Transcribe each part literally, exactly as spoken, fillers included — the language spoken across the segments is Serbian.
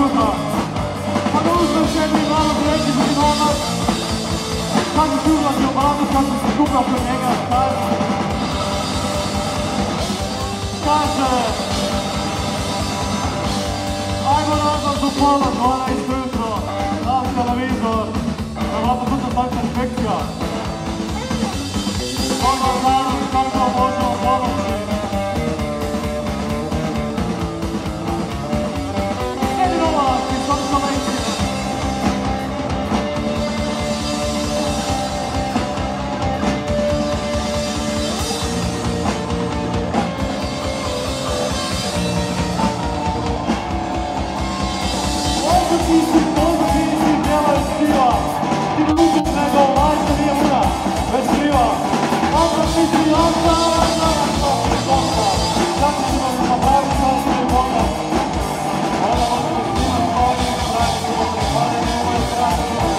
sutra. Pa da uzmem sebi malo treći zinovac, kako ću ulazi u baladu, kako se skupa pro njega, kaže. Kaže, ajmo nazad do pola, dvanaest ujutro, naš televizor, da vlada sutra takva infekcija. Onda narod kako možemo pomoći. Edi Novak, Istočno Lenci. Možda ti si, možda ti si djela iz kriva. Ti ne lukup nego lajka nije una, već kriva. Možda ti si osta, osta, osta, osta. Kako ćemo se napraviti sa svojim Bogom? Ona možemo snimati ovdje i praviti Bogom. Hvala je nemoj strati Bogom.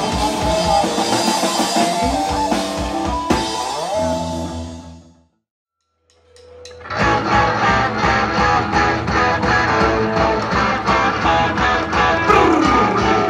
Brrrr!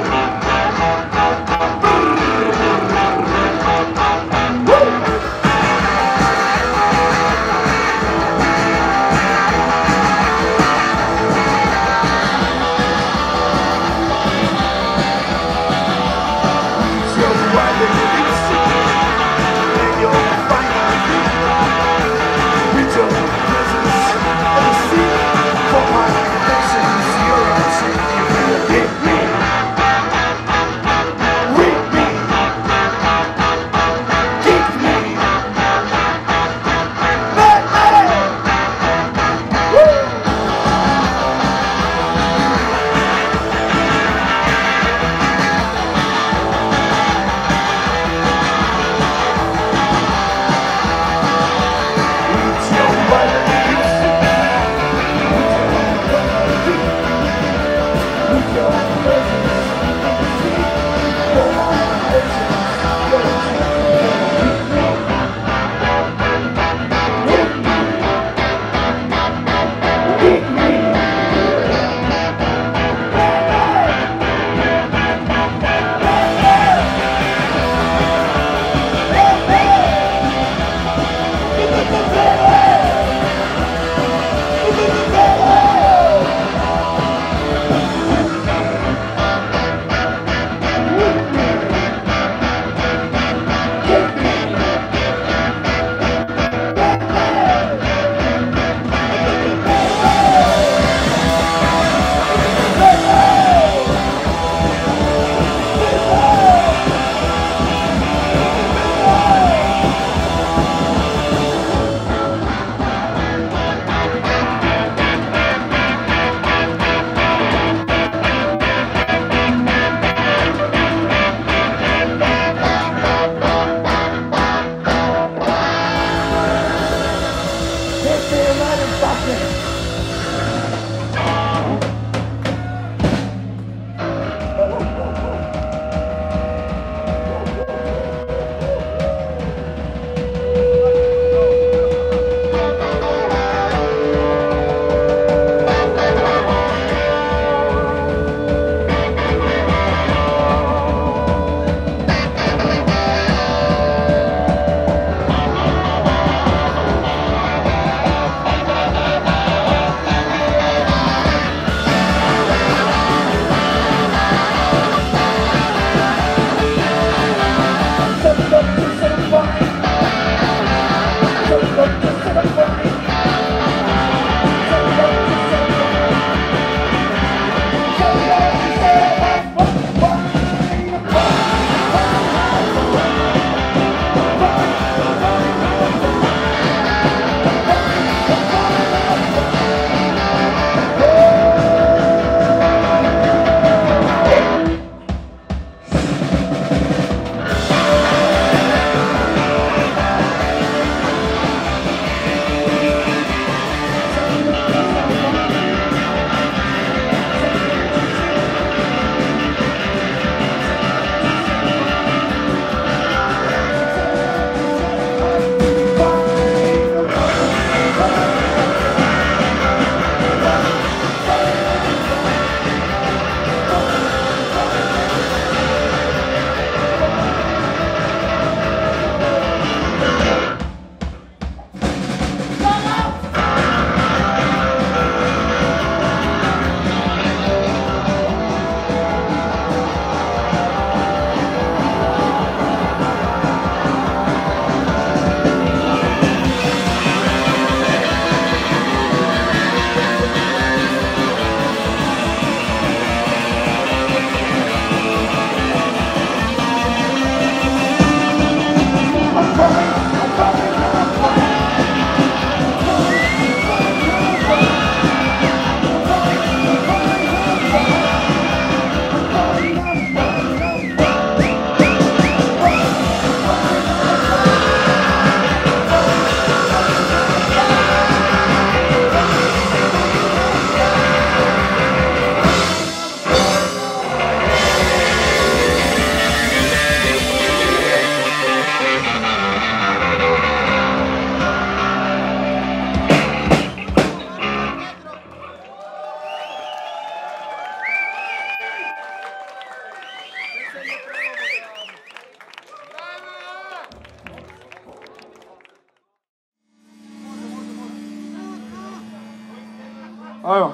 Evo.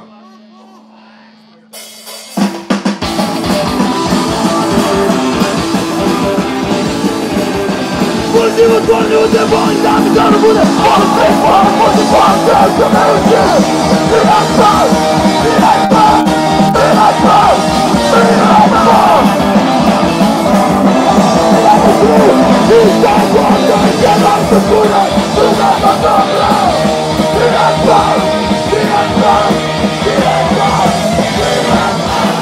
Moj život tvoj ljude boli da mi dobro bude. Ono sve hvala, može hvala, sve što me uči. Biraj spal, biraj spal, biraj spal, biraj spal. Nisam možda jedan se kuna, drugama dobra. Biraj spal, biraj spal, biraj spal, biraj spal.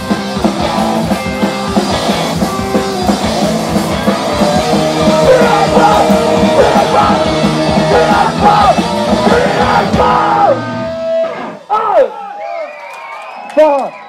Biraj spal, biraj spal, biraj spal, biraj spal. Fuck!